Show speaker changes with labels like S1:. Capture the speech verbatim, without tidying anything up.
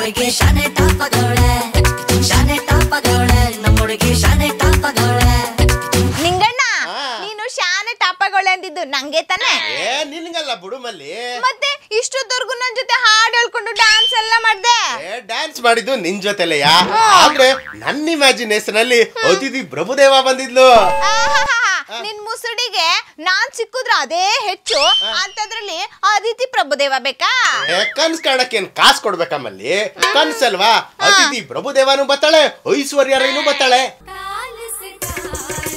S1: ಹುಡುಗಿ ಶಾನೆ ಟಾಪದೋಳೆ ಶಾನೆ ಟಾಪದೋಳೆ ನಮ್ಮ ಹುಡುಗಿ ಶಾನೆ ಟಾಪದೋಳೆ
S2: ನಿಂಗಣ್ಣ ನೀನು ಶಾನೆ ಟಾಪಗೋಳೆ ಅಂದಿದ್ದು ನಂಗೆ ತಾನೆ
S3: ಏ ನಿನ್ಗಲ್ಲ ಬಿಡು ಮಲ್ಲಿ
S2: ಮತ್ತೆ ಇಷ್ಟೊತ್ತವರೆಗೂ ನನ್ ಜೊತೆ ಹಾಡು ಹೇಳ್ಕೊಂಡು ಡ್ಯಾನ್ಸ್ ಎಲ್ಲ ಮಾಡ್ದೆ
S3: ಏ ಡ್ಯಾನ್ಸ್ ಮಾಡಿದ್ದು ನಿನ್ ಜೊತೆಲೆಯಾ ಆದ್ರೆ ನನ್ನ ಇಮ್ಯಾಜಿನೇಷನ್ ಅಲ್ಲಿ ಅತಿಥಿ ಪ್ರಭುದೇವ ಬಂದಿದ್ಲು
S2: ನಿನ್ ಮುಸುಡಿಗೆ ನಾನ್ ಸಿಕ್ಕುದ್ರ ಅದೇ ಹೆಚ್ಚು ಅಂತದ್ರಲ್ಲಿ ಅದಿತಿ ಪ್ರಭುದೇವ ಬೇಕಾ
S3: ಕನ್ಸ್ ಕಾಣಕ್ಕೆ ಏನ್ ಕಾಸು ಕೊಡ್ಬೇಕಮ್ಮಲ್ಲಿ ಕನ್ಸಲ್ವಾ ಅತಿಥಿ ಪ್ರಭುದೇವನು ಬರ್ತಾಳೆ ಐಶ್ವರ್ಯ ರೈನು ಬರ್ತಾಳೆ